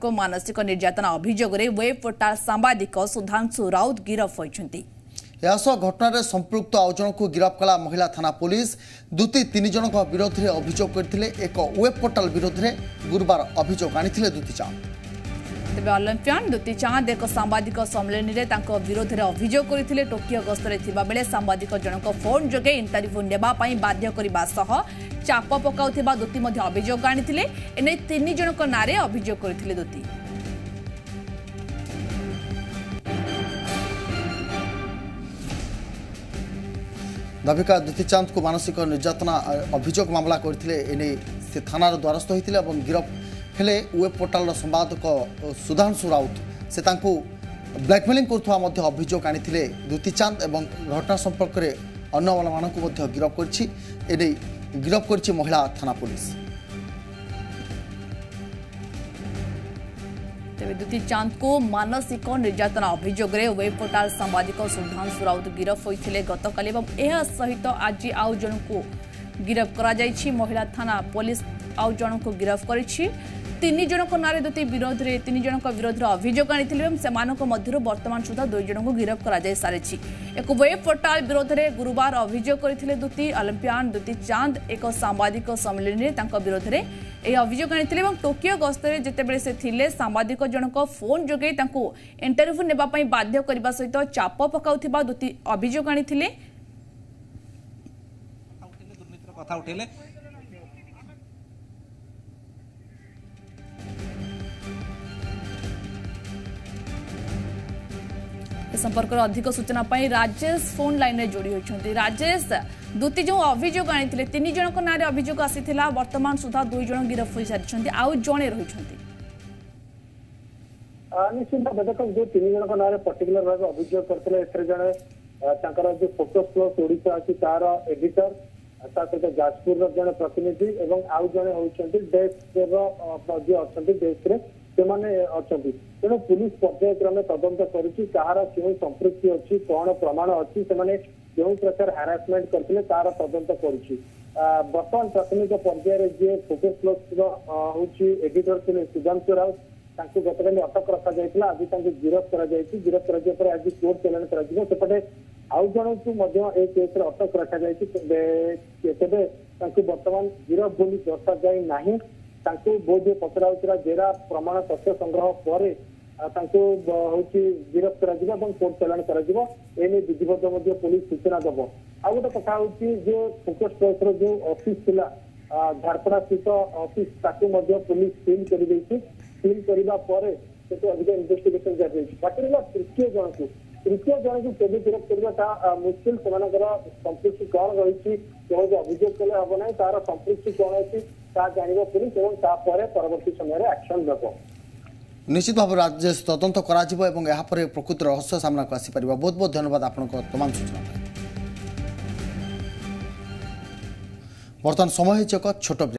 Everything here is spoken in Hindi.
को मानसिक निर्यातना अभियोग में वेब पोर्टाल सांबादिक सुधांशु राउत गिरफ होती। घटन संपृक्त आउ जन को गिरफ कला महिला थाना पुलिस दुती 3 जन विरोध में अभियोग करते एक वेब पोर्टाल विरोध में गुरुवार अभियोग आनी दुती चांद। तेज ओलंपियन दुती चांद एक सांबादिक सम्मेलन में विरोध में अभियोग करते टोकियो गस्तर बेले सांबादिक जनक फोन जोगे इंटरव्यू नेबाई बाध्य करने चाप पकाउथिबा दुती अभियोग आनी एने 3 जन नारे अभियोग करते दुती। दाबिका दुती चांद को मानसिक निर्यातना अभियोग मामला करते से थानार द्वारस्थ होते गिरफ हेले वेब पोर्टाल संपादक सुधांशु राउत से ब्लैकमेलिंग करुवा अभियोग आनी दुती चांद एवं घटना संपर्क में अन्य मानक गिरफ कर गिरफ कर महिला थाना पुलिस। तेज दुती चांद को मानसिक निर्यातना अभियोग में वेब पोर्टाल सांबादिक सुधांशु राउत गिरफ होते गतकाली सहित आज आउ जन को गिरफ कर महिला थाना पुलिस आउ जन को गिरफ कर 3 जन नारे दुती विरोध में 3 जन विरोध में अभियोग आनी वर्तमान सुधा 2 जन को गिरफ कर सारी। एक वेब पोर्टाल विरोध में गुरुवार अभियोग करते दुती ओलंपियन दुती चांद एक सांबादिक सम्मेलन में विरोध में यह अभियोग आनी टोकियो गस्तर जितेबाला से थिले सांबादिक जनक फोन जोगे इंटरव्यू नेबाई बाध्य करने सहित चाप पकाउथिबा दुती अभियोग आनी संपर्क में अधिक सूचना राजेश फोन लाइन में जोड़ी होती। राजेश दुती जो अभियोग आनी 3 जन नारे अभियोग आसीथिला वर्तमान सुधा 2 जन गिरफ हो सारी आउ जड़े रही निश्चित देखो जो 3 जन नारे पर्टिकुलर भाव अभियोग करते जड़े जो फोटो प्लस ओडिशा अच्छी तार एडिटर सहित जाजपुर जड़े प्रतिनिधि और आउ जड़े होती डेस्क तेणु पुलिस पर्याय क्रमे तदंत कर संपृक्ति अच्छी कौन प्रमाण अच्छी जो प्रकार हारासमेंट करते तार तदंत बर्तमान प्राथमिक पर्यायर जी फोकस प्लस हूँ एडिटर थे सुधांशु राउत गतकाली अटक रखा आज गिरफ गिरफ कर आज कोर्ट चलाण करपटे आउ जन को केस अटक रखा तेरे बर्तमान गिरफ बोली दर्शा जाए ना बोध पचरा उचरा जेरा प्रमाण तथ्य संग्रह पर गिरफ कर कोर्ट चलाण कर विधिवत पुलिस सूचना दब आउ गोटे कथा जो फोकस प्लस जो ऑफिस थिला झारपड़ा स्थित ऑफिस पुलिस सील कर अधिक इन्वेस्टिगेशन जारी पर्टिकुलर तृतीय जन को केवे गिरफ करवा मुश्किल से संपृक्ति कौन रही अभियोग कले हम ना तार संपृक्ति कौन अच्छी जान पुलिस और परवर्ती समय एक्शन देव निश्चित भाव राजेश तदंत कर प्रकृत रहस्य सामना को आसीपर। बहुत बहुत धन्यवाद आपन तमाम सूचना। बर्तमान समय एक छोट